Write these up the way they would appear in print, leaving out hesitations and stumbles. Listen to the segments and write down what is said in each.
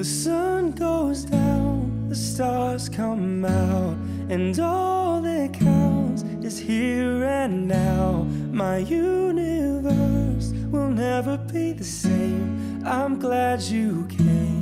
The sun goes down, the stars come out, and all that counts is here and now. My universe will never be the same. I'm glad you came.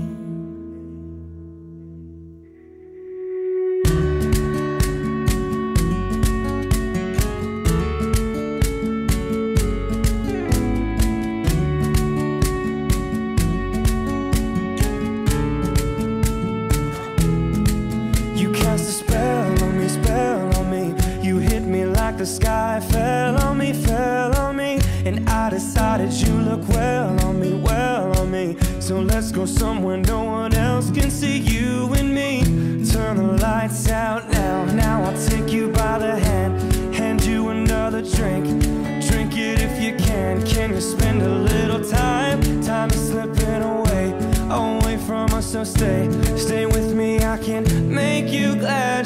The sky fell on me, and I decided you look well on me. So let's go somewhere no one else can see you and me. Turn the lights out now I'll take you by the hand you another drink. Drink it if you can you spend a little time? Time is slipping away from us, so stay with me. I can make you glad.